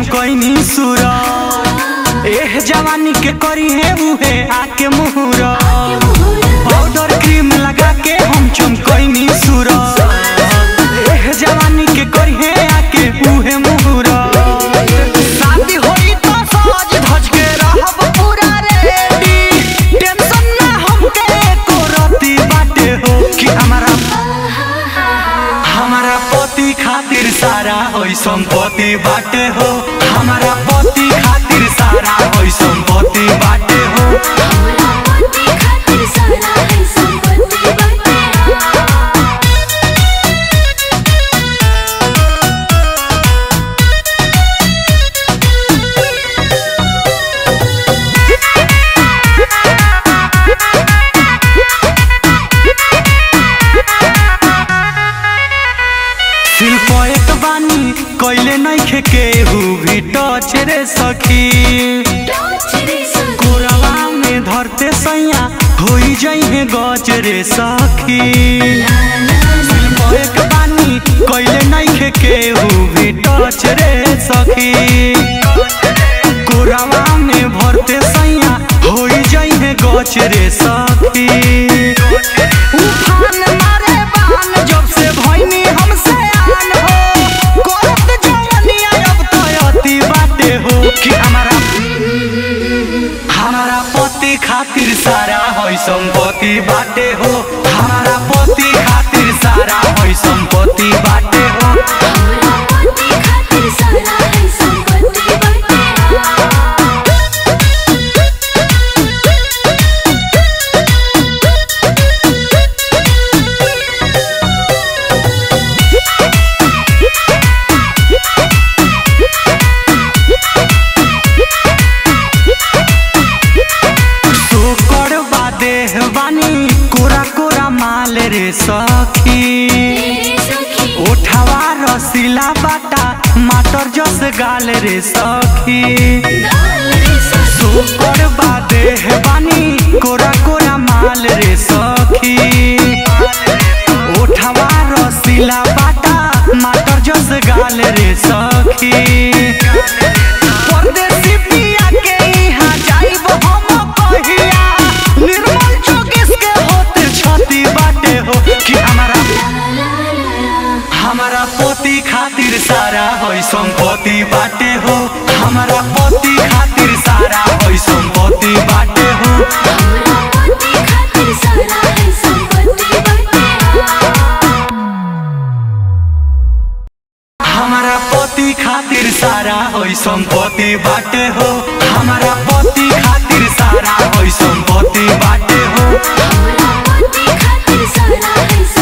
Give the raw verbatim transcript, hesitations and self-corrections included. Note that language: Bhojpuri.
चमकैनी सूरा एह जवानी के करी है उहे आके मुहरा पाउडर क्रीम लगा के हम चमकैनी सूरा एह जवानी के करी है आके उहे मुहरा शादी होई तो सज धज के रहब पूरा रेडी टेंशन ना हमके एको रती बाटे हो कि हमारा हमारा पति खातिर सारा होई संपत्ति बाटे हो हमारा पति खातिर सारा होई संपत्ति बाटे हो हमारा पति खातिर सारा होई संपत्ति बाटे शिल्प बानी कैले नइखे केहू भी टच रे सखी कोरवा में धरते सैया होई जइहे गच रे सखी शिल्प बानी कैले नइखे केहू भी टच रे सखी कोरवा में भरते सैया होई जइहे गच रे सखी उफान मारे बान जब से भइनी हमसे आन हो करत जवानिया अब तो अति बाटे हो कि हमारा हमारा पति खातिर सारा होई संपत्ति बाटे हो हमारा पति खातिर सारा होई संपत्ति बाटे हो हमारा पति खातिर सारा होई संपत्ति बाटे बानी कोरा कोरा माल रे सखी उठावा रसीला बाटा माटर जस गाल रे सखी सोकर बादे बानी कोरा कोरा माल रे सखी उठावा रसीला बाटा माटर जस गाल रे सखी परदेसी पिया के यहाँ जाइब हम कहिया निर्मल चौकीस के होते छती बाटे हो कि हमारा हमारा पति खातिर सारा होई संपत्ति बाटे हो हमारा पति खातिर सारा होई संपत्ति बाटे हो हमारा पति खातिर सारा होई संपत्ति बाटे हमारा पति खातिर सारा होई संपत्ति बाटे हो हमारा पति खातिर सारा होई संपत्ति बाटे हो हमारा पति खातिर सारा होई